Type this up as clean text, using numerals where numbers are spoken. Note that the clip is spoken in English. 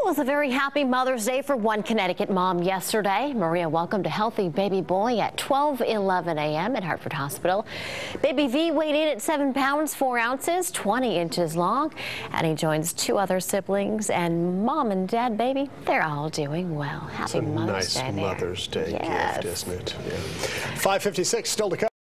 was a very happy Mother's Day for one Connecticut mom yesterday. Maria welcomed a healthy baby boy at 12:11 a.m. at Hartford Hospital. Baby V weighed in at 7 pounds 4 ounces, 20 inches long, and he joins 2 other siblings. And mom and dad, baby, they're all doing well. Happy Mother's Day. Nice Mother's Day Yes. gift, isn't it? Yeah. 5:56 still to come.